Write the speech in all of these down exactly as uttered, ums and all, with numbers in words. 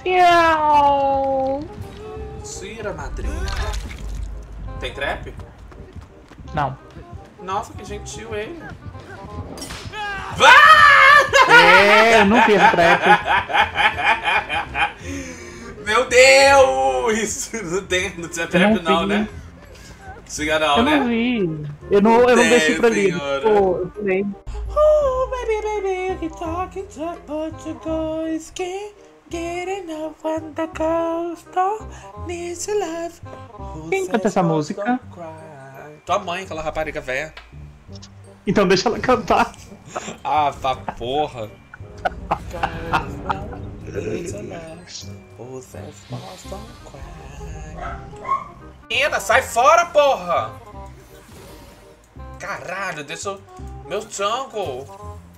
Tira, madrinha. Tem trap? Não. Nossa, que gentil ele. É, eu não fiz trap. Meu Deus! Não, tem, não tinha trap não, não, né? Siga não, eu né? não vi. Eu não, eu não deixei pra ler. Pô, eu falei. Oh, baby, baby, you can talk and talk, but you guys can't get enough when the girls don't need to love. Quem canta essa música? Tua mãe, aquela rapariga velha. Então deixa ela cantar. Ah, tá porra. Menina, sai fora, porra! Caralho, deixa eu... Meu jungle!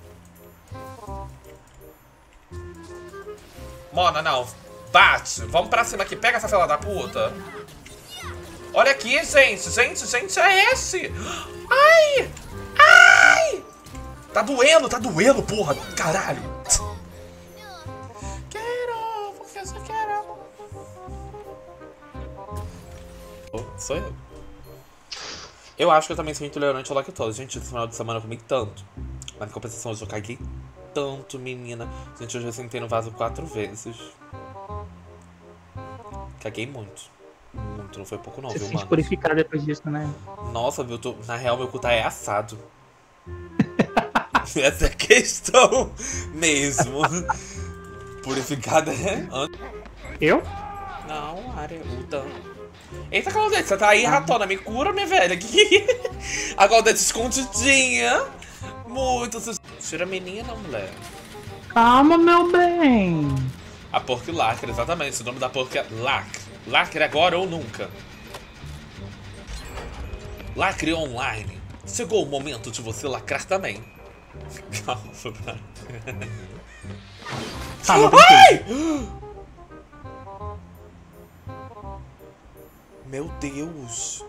Mona, não. Bate. Vamos pra cima aqui. Pega essa fela da puta. Olha aqui, gente. Gente, gente, é esse. Ai! Ai! Tá doendo, tá doendo, porra. Caralho. Quero, porque eu só quero. Oh, sou eu. Eu acho que eu também sou intolerante ao lactose. Gente, esse final de semana eu comi tanto. Mas em compensação, hoje eu caguei tanto, menina. Gente, hoje eu sentei no vaso quatro vezes. Caguei muito. Muito, não foi pouco não, Você viu, se mano? sente purificado depois disso, né? Nossa, eu tô... na real, meu cu tá é assado. Essa é a questão mesmo. Purificada é... Eu? Não, área, luta. Eita, Claudete, você tá aí, ratona, me cura, minha velha. A Claudete escondidinha. Muito. Tira a menina, mulher. Calma, meu bem. A porca e lacre, exatamente. O nome da porca é lacre. Lacre agora ou nunca. Lacre online. Chegou o momento de você lacrar também. Calma, Calma, ai! Meu Deus.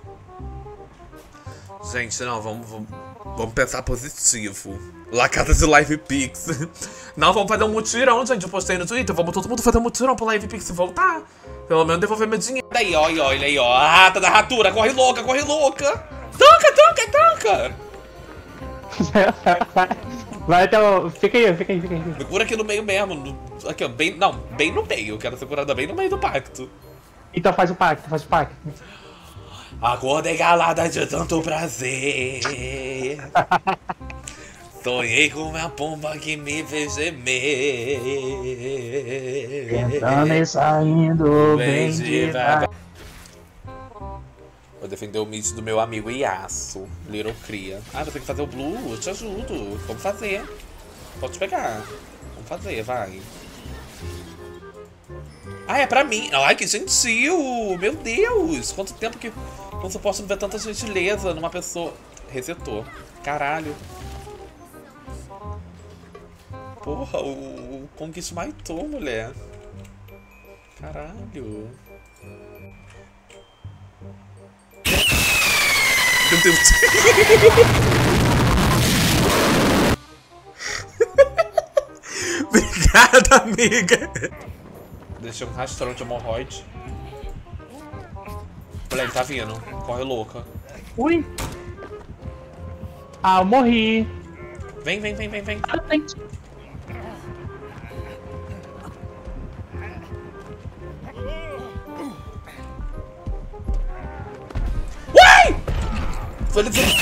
Gente, não, vamos, vamos, vamos pensar positivo. Lacada de Live Pix. Não, vamos fazer um mutirão, gente. Eu postei no Twitter. Vamos todo mundo fazer um mutirão pro Live Pix voltar. Pelo menos devolver meu dinheiro. Daí, olha, olha aí, ó. A rata da ratura. Corre louca, corre louca. Tanca, tanca, tanca. Vai até o... Fica aí, fica aí, fica aí. Me cura aqui no meio mesmo. No... Aqui, ó. Bem... Não, bem no meio. Eu quero ser curada bem no meio do pacto. Então faz o pacto, faz o pacto. Acordei galada de tanto prazer. Sonhei com uma pomba que me fez gemer. Entrando e saindo bem devagar. Vou defender o mid do meu amigo Yasuo, Little Cria. Ah, vou ter que fazer o blue? Eu te ajudo. Vamos fazer. Pode pegar. Vamos fazer, vai. Ah, é pra mim. Ai, que gentil. Meu Deus. Quanto tempo que não se posso ver tanta gentileza numa pessoa. Resetou. Caralho. Porra, o, o Kong smitou, mulher. Caralho. Meu Deus. Obrigada, amiga. Deixei um rastrão de hemorroide. Olha, ele tá vindo. Corre louca. Ui. Ah, eu morri. Vem, vem, vem, vem, vem. Ah, tem. Uai! Foi ele dizer...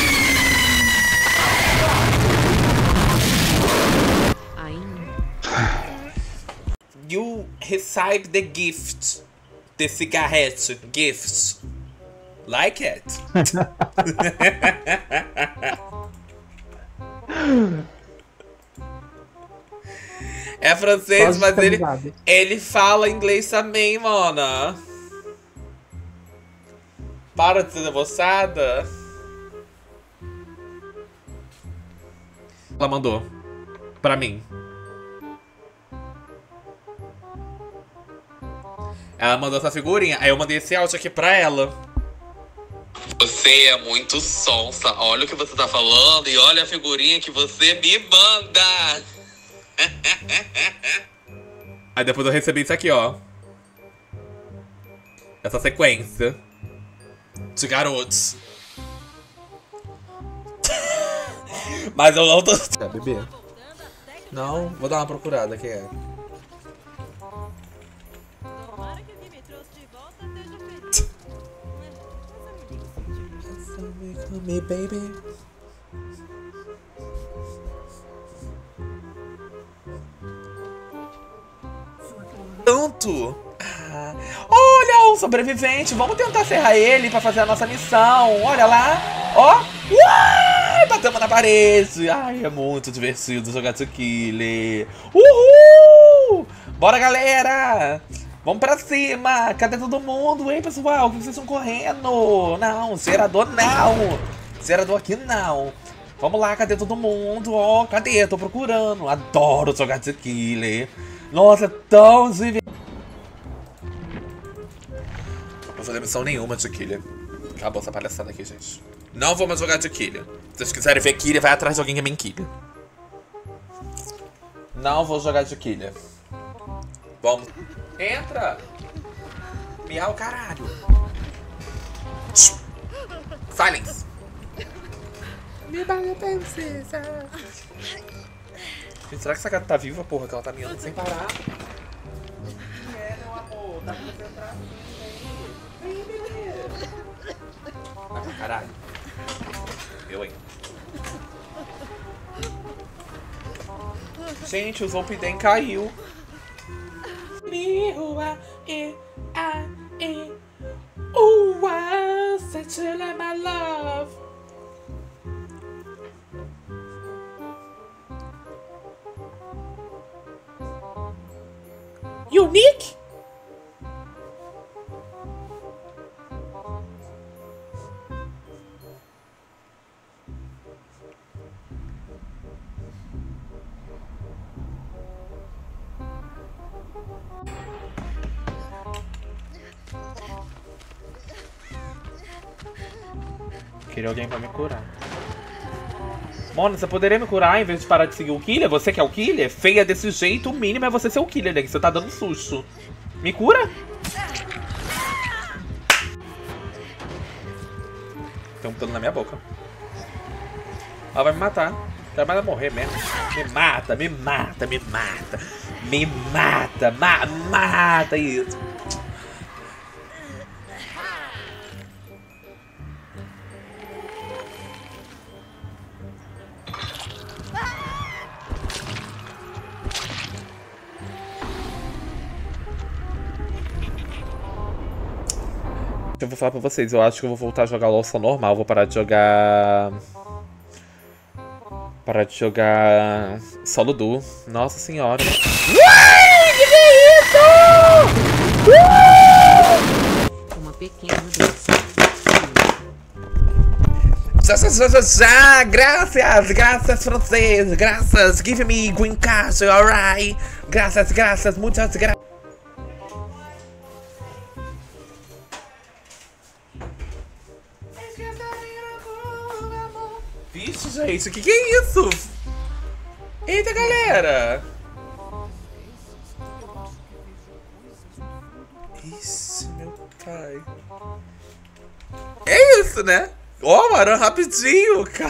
You receive the gift. The cigarette gift. Like it. É francês, mas ele, ele fala inglês também, mona. Para de ser debochada. Ela mandou. Pra mim. Ela mandou essa figurinha, aí eu mandei esse áudio aqui pra ela. Você é muito sonsa, olha o que você tá falando e olha a figurinha que você me manda. Aí depois eu recebi isso aqui, ó. Essa sequência de garotos. Mas eu não tô... É, bebê. Não, vou dar uma procurada aqui, é. Me, baby. Tanto. Ah, olha o sobrevivente. Vamos tentar serrar ele pra fazer a nossa missão. Olha lá. Ó. Uai, batemos na parede. Ai, é muito divertido jogar Tequila. Uhul. Bora, galera. Vamos pra cima. Cadê todo mundo? Ei, pessoal, o que vocês estão correndo? Não, gerador não. Gerador aqui não. Vamos lá, cadê todo mundo? Ó, oh, cadê? Tô procurando. Adoro jogar Tequila. Nossa, é tão divertido. Não vou fazer missão nenhuma de Tequila. Acabou essa palhaçada aqui, gente. Não vou mais jogar Tequila. Se vocês quiserem ver Tequila, vai atrás de alguém que é bem Tequila. Não vou jogar Tequila. Vamos. Entra! Miau, caralho! Silence! Me bate, princesa! Gente, será que essa gata tá viva, porra? Que ela tá miando sem parar? É, meu amor, tá concentrado aí. Bebê! Vai pra caralho. Eu, hein? Gente, o Zolpidem caiu. Rua, e, a, e, ua, settle my love. Unique? Queria alguém pra me curar. Mona, você poderia me curar em vez de parar de seguir o killer? Você que é o killer? Feia desse jeito, o mínimo é você ser o killer, né? Que você tá dando susto. Me cura? Tem um pelo na minha boca. Ela vai me matar. Quero mais ela morrer mesmo. Me mata, me mata, me mata. Me mata, ma mata isso. Eu vou falar pra vocês, eu acho que eu vou voltar a jogar LoL só normal, vou parar de jogar... Parar de jogar... Solo duo. Nossa senhora. Uai, que que é isso? Uh! Uma pequena mudança. Já, já, já, já, já, graças, graças francês, graças, give me green card, alright. Graças, graças, muitas graças. Vixe, gente, o que que é isso? Eita, galera! Ixi, meu pai. É isso, né? Ó, oh, Maran, rapidinho, cara.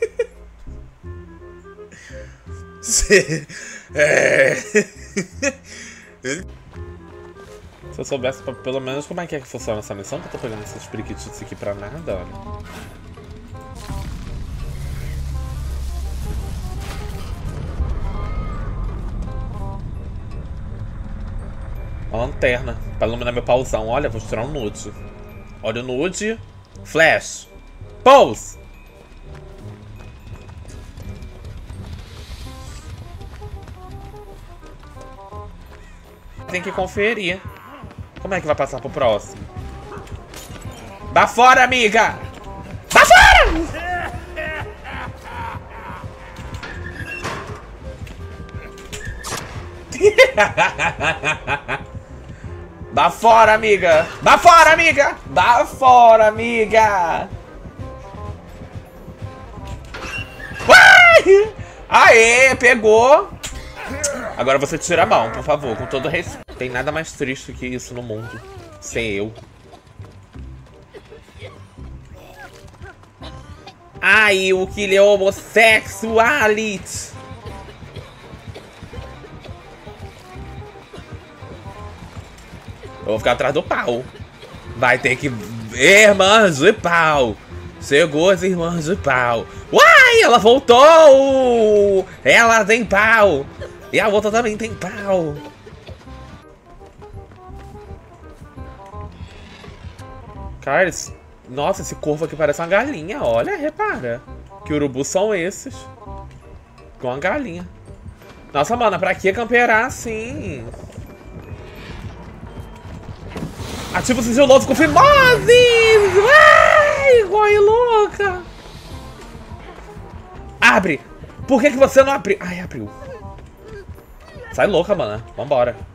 É... Se eu soubesse pelo menos como é que é que funciona essa missão, que eu tô pegando esses periquitos aqui pra nada, olha. Uma lanterna pra iluminar meu pauzão. Olha, vou tirar um nude. Olha o nude. Flash. Pose! Tem que conferir. Como é que vai passar pro próximo? Vá fora, amiga! Vá fora! Vá fora, amiga! Vá fora, amiga! Vá fora, amiga! Uai! Aê, pegou! Agora você tira a mão, por favor, com todo respeito. Tem nada mais triste que isso no mundo. Ser eu. Ai, o que ele é homossexuality. Eu vou ficar atrás do pau. Vai ter que... Irmãs de pau. Chegou as irmãs de pau. Uai, ela voltou. Ela tem pau. E a outra também tem pau. Cara, esse... Nossa, esse corvo aqui parece uma galinha. Olha, repara. Que urubus são esses? Com uma galinha. Nossa, mana, pra que camperar assim? Ativa o sigiloso com fimoses! Ai, igual louca! Abre! Por que que você não abriu? Ai, abriu. Sai louca, mana. Vambora.